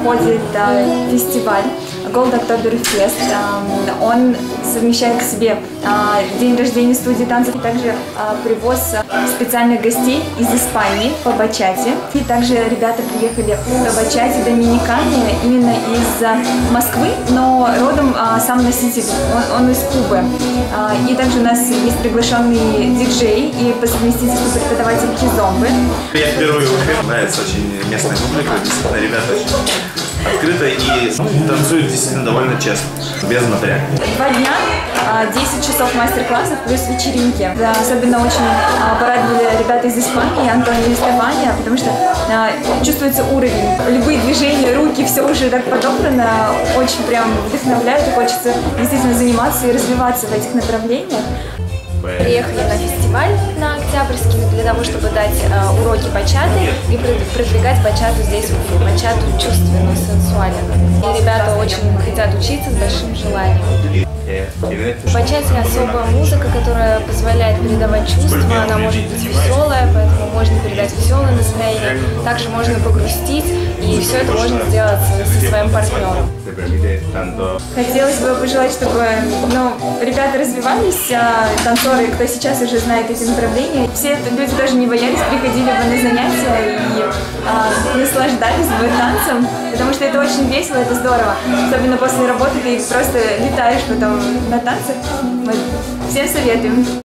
проходит фестиваль Gold Oktoberfest. Он совмещает в себе день рождения студии танцев, и также привоз специальных гостей из Испании по бачате. И также ребята приехали по бачате Доминикане именно из Москвы, но родом сам носитель, он из Кубы. И также у нас есть приглашенный диджей и по совместительству преподаватель кизомбы. Я впервые нравится очень местная публика, действительно ребята очень открыто и танцуют действительно довольно честно, без напряга. 2 дня, 10 часов мастер-классов плюс вечеринки. Особенно очень порадовали ребята из Испании, Антонио и Стефания, потому что чувствуется уровень. Любые движения, руки, все уже так подобрано, очень прям вдохновляет, и хочется действительно заниматься и развиваться в этих направлениях. Приехали на фестиваль на Октябрьский для того, чтобы дать уроки бачаты и продвигать бачату здесь, бачату чувственную, сенсуальную. И ребята очень хотят учиться с большим желанием. В бачате особая музыка, которая позволяет передавать чувства, она может быть веселая, поэтому можно передать веселое настроение, также можно погрустить, и все это можно сделать со своим партнером. Хотелось бы пожелать, чтобы ребята развивались, танцоры, кто сейчас уже знает эти направления. Все люди тоже не боялись, приходили бы на занятия и наслаждались бы танцем, потому что это очень весело, это здорово. Особенно после работы ты просто летаешь потом на танцах. Всем советуем.